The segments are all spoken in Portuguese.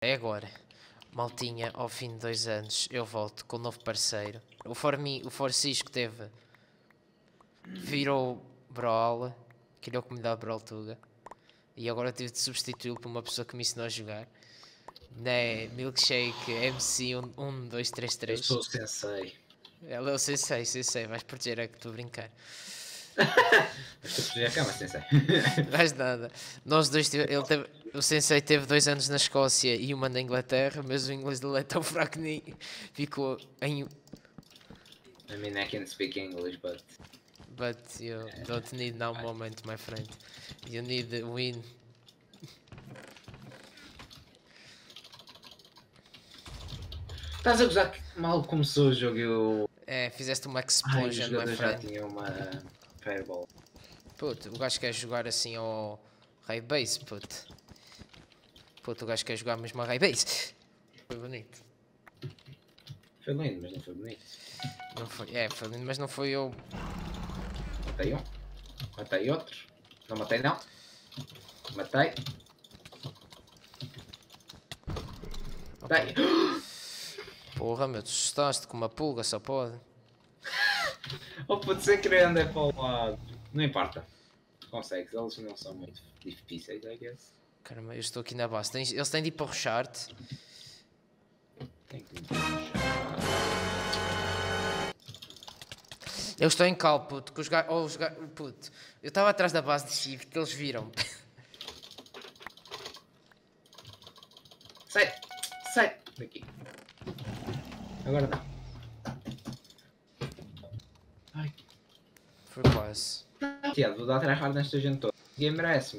É agora. Maltinha, ao fim de 2 anos, eu volto com um novo parceiro. O Forcisco teve... Virou Brawl, criou a comunidade Brawl Tuga. E agora tive de substituí-lo por uma pessoa que me ensinou a jogar. Né, Milkshake MC 1233. Eu sou o sensei. Ela é o sensei, vais proteger, é que estou a brincar. Mas tu podia cá, mas sensei. Mais nada. Nós dois, o sensei teve 2 anos na Escócia e uma na Inglaterra, mas o inglês dele é tão fraco que ficou em... I mean, I can speak English, but you don't need now moment, my friend. You need the win. estás a gozar que mal começou o jogo eu... É, fizeste uma Ai, o explosion, my jogador já friend. tinha uma fireball. Puto, o gajo quer jogar assim ao High Base, puto. Puto, o gajo quer jogar mesmo a High Base. Foi bonito. Foi lindo, mas não foi bonito. Não foi, foi lindo, mas não foi eu. Matei um. Matei outro. Não matei não. Matei. Matei. Porra, meu, tu assustaste com uma pulga, só pode. Ou pode ser querer andar para o lado. Não importa. Consegues, eles não são muito difíceis, I guess. Caramba, eu estou aqui na base. Eles têm de ir para rushar-te. Tem que me puxar. Eu estou em cal, puto, que os gajos... Puto, eu estava atrás da base de shift, eles viram. Sai! Sai! Daqui. Agora não. Ai. Foi quase. Tiago, vou dar tryhard nesta gente toda. Ninguém merece-me.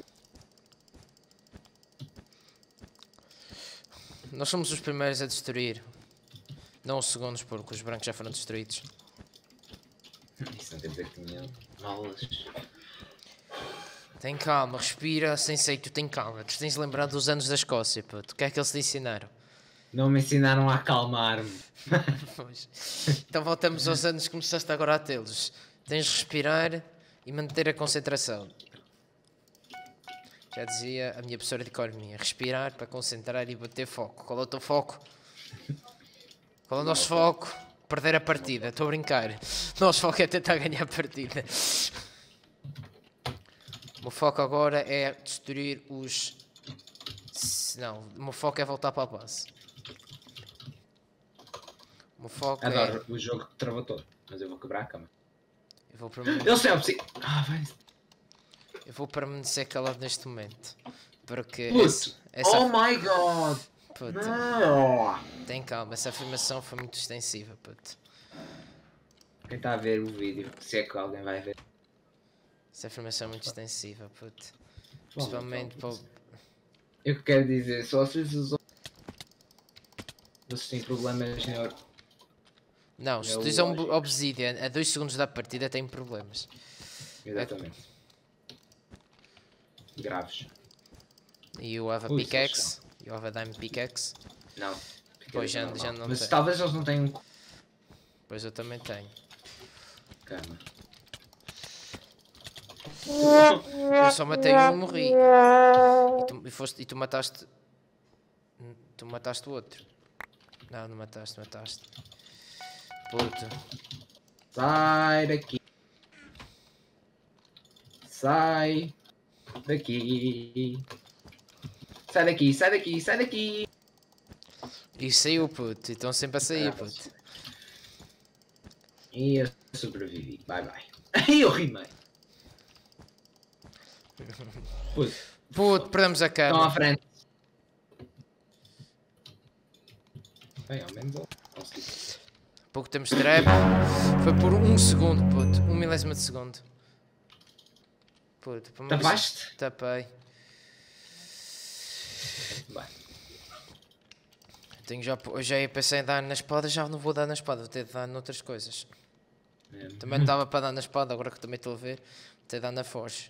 Nós somos os primeiros a destruir. Não os segundos, porque os brancos já foram destruídos. Isso não quer dizer que tinha malas. Tem calma, respira, sensei, tu tem calma. Tu tens de lembrar dos anos da Escócia, puto. O que é que eles te ensinaram? Não me ensinaram a acalmar-me. Pois. Então voltamos aos anos que começaste agora a tê-los. Tens de respirar e manter a concentração. Já dizia a minha professora de economia. Respirar para concentrar e bater foco. Qual é o teu foco? Qual é o nosso foco? Perder a partida. Estou a brincar. O nosso foco é tentar ganhar a partida. O meu foco agora é destruir os... Não, o meu foco é voltar para a base. O meu foco Adoro o jogo que travou todo, mas eu vou quebrar a cama. Eu vou permanecer... Eu sei, eu preciso. Vai. Eu vou permanecer calado neste momento. Porque Puto! essa... Oh my god! Puto, Não! tem calma, essa afirmação foi muito extensiva, puto. Quem está a ver o vídeo, se é que alguém vai ver. Essa afirmação é muito extensiva, puto. Principalmente para o... Eu quero dizer, só se vocês têm problemas neuro. Não, se tu usas um Obsidian a 2 segundos da partida tem problemas. Exatamente. Graves. You have a pickaxe? You have a diamond pickaxe? Não. Pois já não mas tem. talvez eles não tenham. Pois eu também tenho. Cama. Eu só matei um e morri. E tu mataste... Tu mataste o outro. Não, não mataste. Puto. Sai daqui. Sai daqui. Sai daqui. E saiu, puto. E estão sempre a sair, puto. E eu sobrevivi. Bye. E eu rimei. Puto, perdemos a Estão à cama. frente. Bem, ao menos eu consegui. Pouco temos trap. Foi por 1 segundo, puto. 1 milésimo de segundo. Puto, Tapaste? Tapei. Bem. Eu já ia pensar em dar na espada, já não vou dar na espada, vou ter de dar noutras coisas. Também não estava para dar na espada, agora que também estou a ver, vou ter de dar na forja.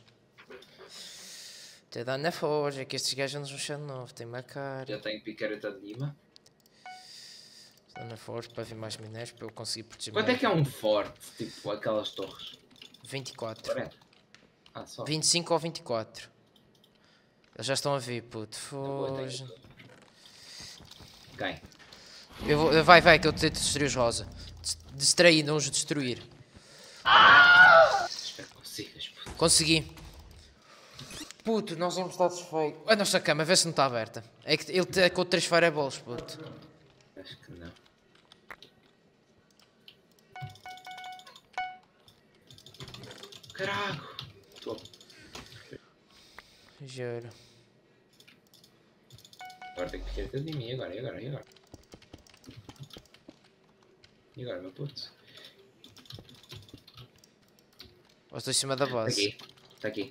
É que estes gajos não são de novo, tem uma cara. Já tenho picareta de Lima. Dar na forja para vir mais minérios, para eu conseguir proteger. Quanto é que é um forte, tipo aquelas torres? 24. 40. Só. 25 ou 24. Eles já estão a vir, puto. Foge. Quem? Vai, que eu tento destruir os rosa. Distrair, não os destruir. Espero que consigas, puto. Consegui. Puto, nós vamos estar desfeitos. A nossa cama, vê se não está aberta. É que ele tem com 3 fireballs, puto. Acho que não. Caraca! Tô. Juro. Agora tem que ficar tudo em mim. E agora? E agora, meu puto? Eu estou em cima da Tá base. aqui. Tá aqui.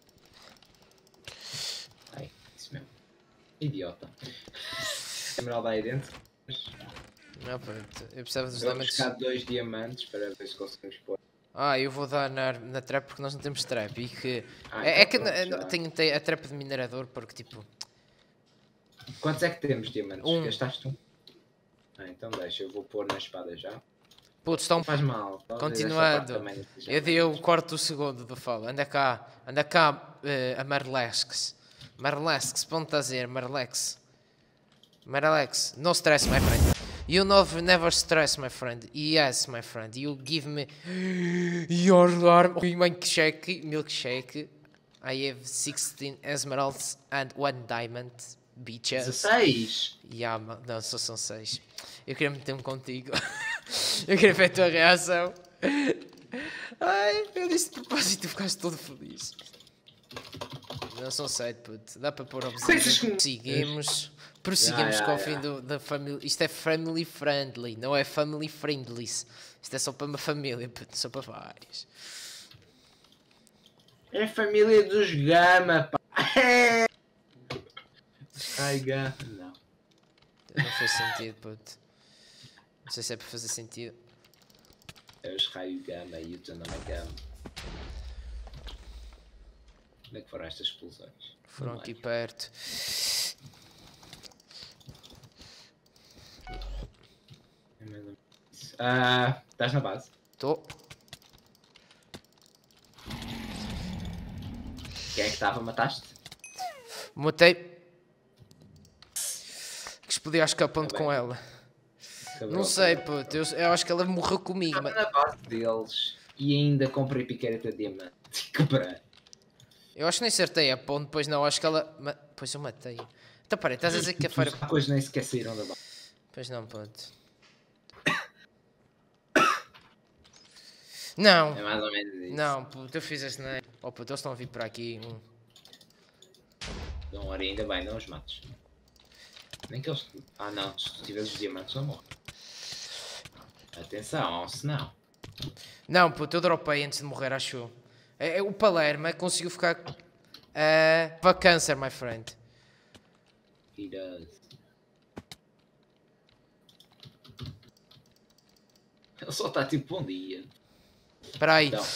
Ai, isso mesmo. Idiota. Emeralda aí dentro. Não, puto. Eu precisava dos Vou elementos. buscar 2 diamantes para ver se conseguimos pôr. Eu vou dar na trap porque nós não temos trap. E que. Ah, É então que pronto, já. tenho a trap de minerador porque tipo. Quantos é que temos diamantes? Um. Gastaste um? Ah, então deixa, eu vou pôr na espada já. Putz, estão. Não faz mal. talvez Continuando. esta parte também não seja Eu dei muito. o quarto do segundo do falo. Anda cá, a Marlesques. Marlesques, ponto a dizer, Marlex. Marlex, no stress, my friend. You never stress, my friend. Yes, my friend. You give me your arm. Milkshake. I have 16 emeralds and 1 diamond. Bitches. 16! Não, só são 6. Eu queria meter-me contigo. Eu queria ver a tua reação. Ai, eu disse de propósito e ficaste todo feliz. Não são 7, puto. Dá para pôr obsidian. Prosseguimos com o fim da família. Isto é family friendly, não é family friendly. Isto é só para uma família, puto, só para várias. É a família dos Gama, pá! Ai, Gama. Não. Não fez sentido, puto. Não sei se é para fazer sentido. É os Raio Gama e o teu nome é Gama. Onde é que foram estas explosões? Foram Não aqui lembro. perto. É mais ou menos isso. Estás na base? Estou. Quem é que estava? Mataste? Matei. Que explodiu acho que aponto Tá bem. com ela. Cabrão, Não sei, cabrão. puto. Eu acho que ela morreu comigo. Estava na base deles e ainda comprei picareta de diamante. Quebrei. Eu acho que nem acertei a ponto, depois não. Acho que ela. Pois eu matei. Então peraí, estás a dizer que a fire. Os coisas nem sequer saíram da base. Pois não, puto. Não. É mais ou menos isso. Não, puto, eu fiz este nem. Oh puto, eles estão a vir para aqui. Não, ora, ainda bem, não os mates. Nem que eles. Ah não, se tu tiveres os diamantes não morre. Atenção, se não. Não, puto, eu dropei antes de morrer, acho eu. O Palermo conseguiu ficar. Para câncer, my friend. He does. Ele só está tipo bom dia. Espera aí. Então.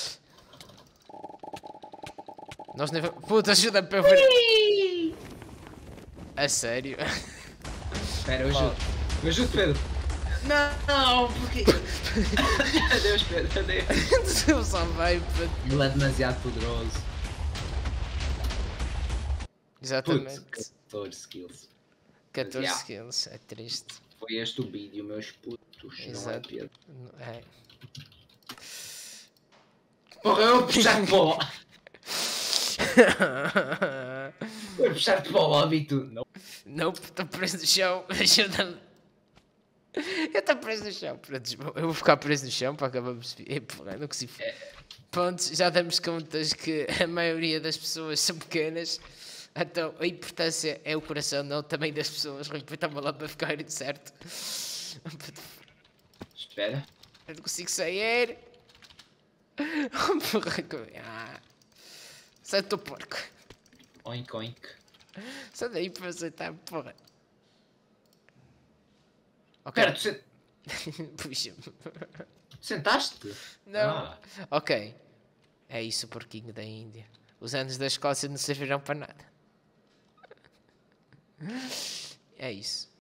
Nós nem. Puto, ajuda-me para eu ver. A sério? Espera, eu ajudo. Eu ajudo, Pedro. Não, porque. Adeus, Pedro, adeus. Eu só vai, puto. Ele é demasiado poderoso. Exatamente. Putz, 14 skills. 14 yeah. skills, é triste. Foi este o vídeo, meus putos. Não é, Exato. Pedro? É. Porra, eu vou puxar-te para o lado. Vou puxar-te para o lado e tu. Não. Não, estou preso no chão. Ajuda-me. Eu estou preso no chão. Pronto, eu vou ficar preso no chão para acabarmos. Porra, não consigo. Pronto, já damos contas que a maioria das pessoas são pequenas. Então a importância é o coração, não o tamanho das pessoas. Está-me lá para ficar certo. Espera. Eu não consigo sair. Porra, sai do teu porco. Oink, oink. Sai daí para aceitar, porra. Ok. Espera, tu Puxa-me. sentaste? Não. Ah. Ok. É isso o porquinho da Índia. Os anos da Escócia não servirão para nada. É isso.